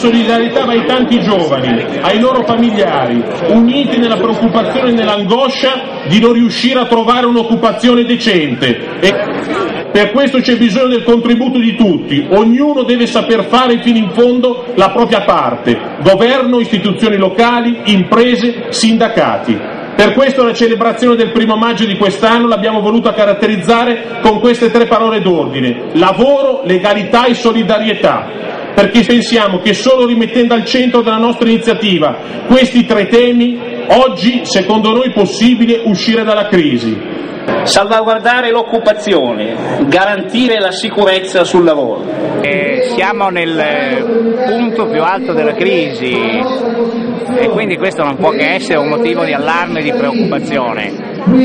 solidarietà va ai tanti giovani, ai loro familiari, uniti nella preoccupazione e nell'angoscia di non riuscire a trovare un'occupazione decente. E per questo c'è bisogno del contributo di tutti, ognuno deve saper fare fino in fondo la propria parte, governo, istituzioni locali, imprese, sindacati. Per questo la celebrazione del 1° maggio di quest'anno l'abbiamo voluta caratterizzare con queste 3 parole d'ordine: lavoro, legalità e solidarietà, perché pensiamo che solo rimettendo al centro della nostra iniziativa questi 3 temi, oggi secondo noi è possibile uscire dalla crisi. Salvaguardare l'occupazione, garantire la sicurezza sul lavoro. Siamo nel punto più alto della crisi e quindi questo non può che essere un motivo di allarme e di preoccupazione.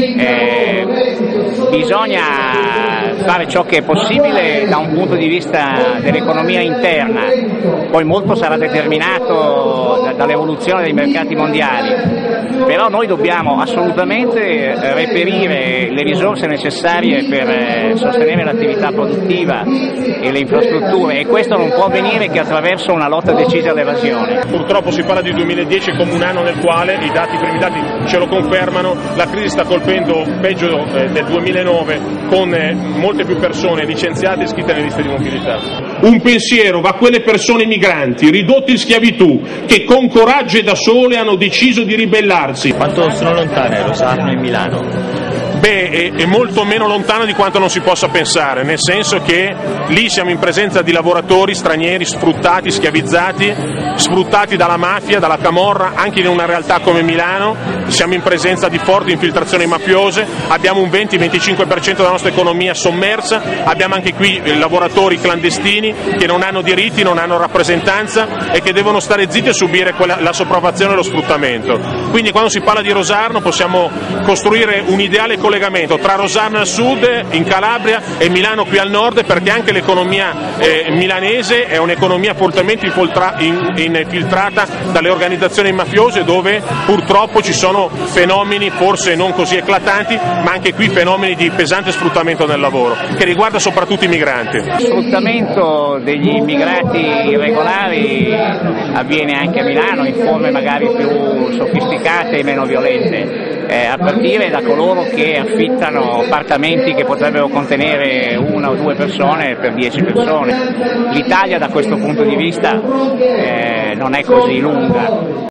Bisogna fare ciò che è possibile da un punto di vista dell'economia interna, poi molto sarà determinato dall'evoluzione dei mercati mondiali, però noi dobbiamo assolutamente reperire le risorse necessarie per sostenere l'attività produttiva e le infrastrutture, e questo non può avvenire che attraverso una lotta decisa all'evasione. Purtroppo si parla di 2010 come un anno nel quale i primi dati ce lo confermano, la crisi sta colpendo peggio del 2009, con molte più persone licenziate e iscritte nelle liste di mobilità. Un pensiero va a quelle persone migranti ridotte in schiavitù che con coraggio e da sole hanno deciso di ribellarsi. Quanto sono lontane Rosarno e Milano? È molto meno lontano di quanto non si possa pensare, nel senso che lì siamo in presenza di lavoratori stranieri sfruttati, schiavizzati, sfruttati dalla mafia, dalla camorra, anche in una realtà come Milano. Siamo in presenza di forti infiltrazioni mafiose, abbiamo un 20-25% della nostra economia sommersa, abbiamo anche qui lavoratori clandestini che non hanno diritti, non hanno rappresentanza e che devono stare zitti e subire la sopraffazione e lo sfruttamento. Quindi quando si parla di Rosarno possiamo costruire un ideale collegamento tra Rosarno al sud, in Calabria, e Milano qui al nord, perché anche l'economia milanese è un'economia fortemente infiltrata dalle organizzazioni mafiose, dove purtroppo ci sono fenomeni forse non così eclatanti, ma anche qui fenomeni di pesante sfruttamento del lavoro, che riguarda soprattutto i migranti. Lo sfruttamento degli immigrati irregolari avviene anche a Milano in forme magari più sofisticate e meno violente. A partire da coloro che affittano appartamenti che potrebbero contenere 1 o 2 persone per 10 persone. L'Italia da questo punto di vista non è così lunga.